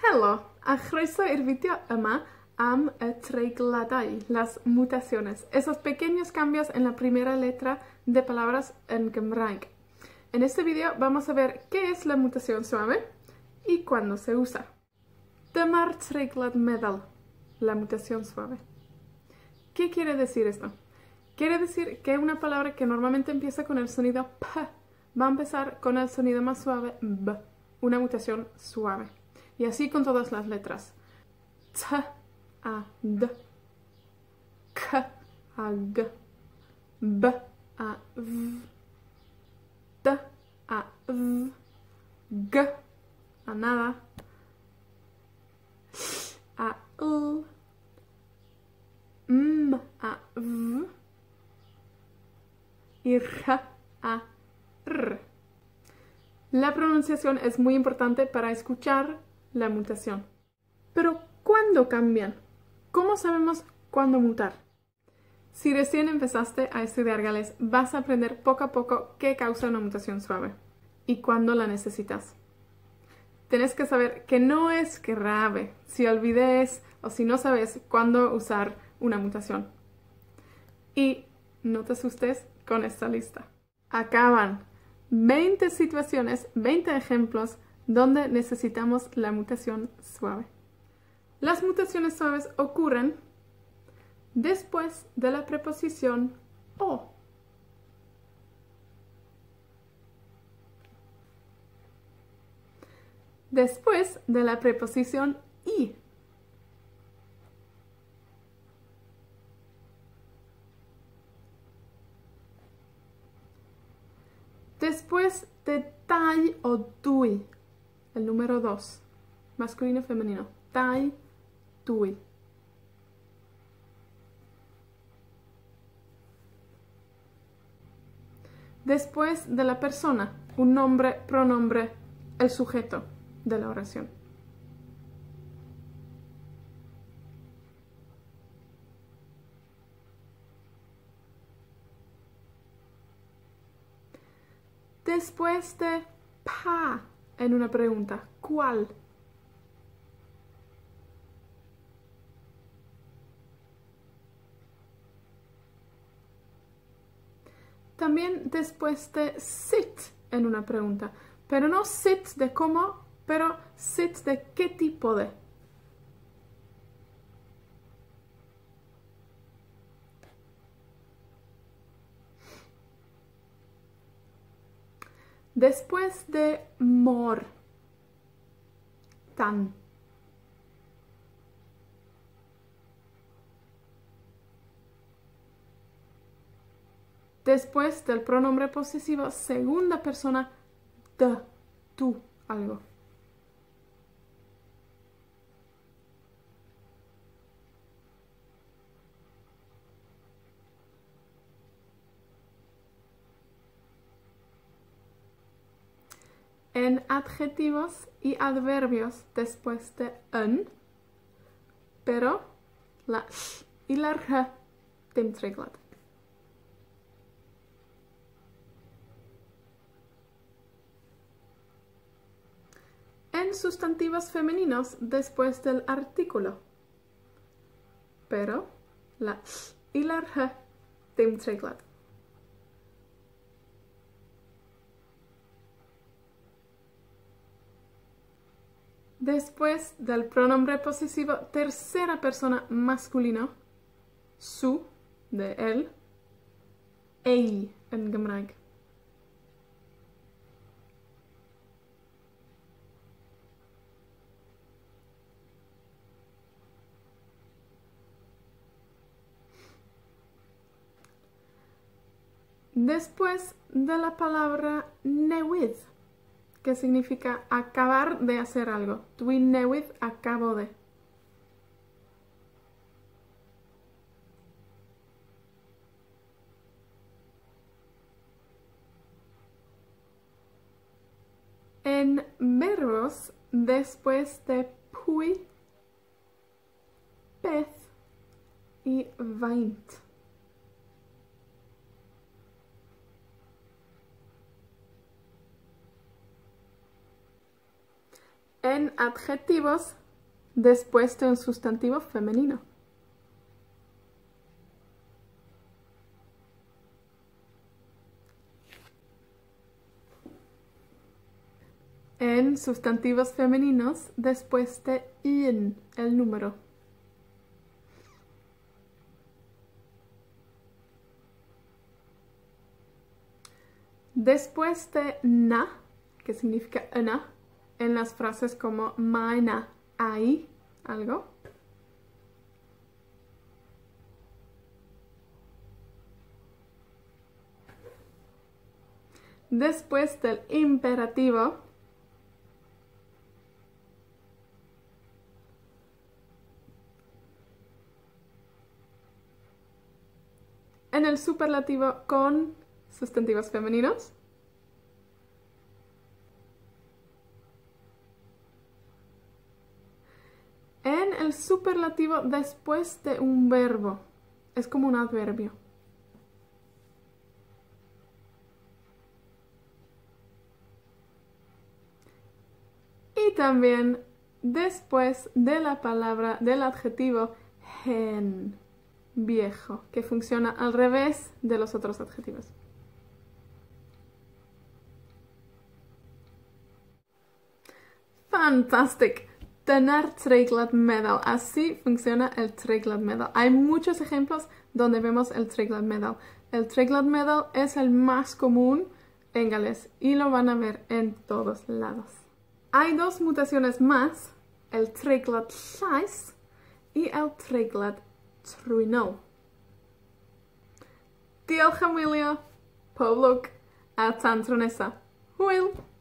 Helo, a chroeso i'r fideo yma am y treigladau, las mutaciones, esos pequeños cambios en la primera letra de palabras en Gymraeg. En este video vamos a ver qué es la mutación suave y cuándo se usa. Dyma'r treiglad meddal, la mutación suave. ¿Qué quiere decir esto? Quiere decir que una palabra que normalmente empieza con el sonido P va a empezar con el sonido más suave B, una mutación suave. Y así con todas las letras. T a D, K a G, B a V, D a V, G a nada, a L, M a V y R a R. La pronunciación es muy importante para escuchar la mutación. Pero, ¿cuándo cambian? ¿Cómo sabemos cuándo mutar? Si recién empezaste a estudiar galés, vas a aprender poco a poco qué causa una mutación suave y cuándo la necesitas. Tienes que saber que no es grave si olvides o si no sabes cuándo usar una mutación. Y no te asustes con esta lista. Acaban 20 situaciones, 20 ejemplos donde necesitamos la mutación suave. Las mutaciones suaves ocurren después de la preposición o. Después de la preposición y. Después de tai o tui, el número 2, masculino y femenino, tai, tui. Después de la persona, un nombre, pronombre, el sujeto de la oración. Después de pa en una pregunta, ¿cuál? También después de sit en una pregunta, pero no sit de cómo, pero sit de qué tipo de. Después de mor, tan. Después del pronombre posesivo, segunda persona, de, tú, algo. En adjetivos y adverbios después de en, pero la sh y la r dem treiglad. En sustantivos femeninos después del artículo, pero la sh y la r dem treiglad. Después del pronombre posesivo tercera persona masculino, su, de él, ei en Gymraeg. Después de la palabra newydd, que significa acabar de hacer algo. Dwi newydd acabo de. En verbos, después de pwy, beth y faint. En adjetivos después de un sustantivo femenino. En sustantivos femeninos después de in, el número. Después de na, que significa una, en las frases como meine, hay, algo. Después del imperativo, en el superlativo con sustantivos femeninos. En el superlativo después de un verbo. Es como un adverbio. Y también después de la palabra, del adjetivo hen, viejo, que funciona al revés de los otros adjetivos. Fantastic. Tener treglat medal. Así funciona el treglat medal. Hay muchos ejemplos donde vemos el treglat medal. El treglat medal es el más común en galés y lo van a ver en todos lados. Hay dos mutaciones más, el treglat llais y el treglat trwynol. Diolch am wylio, pob lwc a tan tro nesa. Hwyl!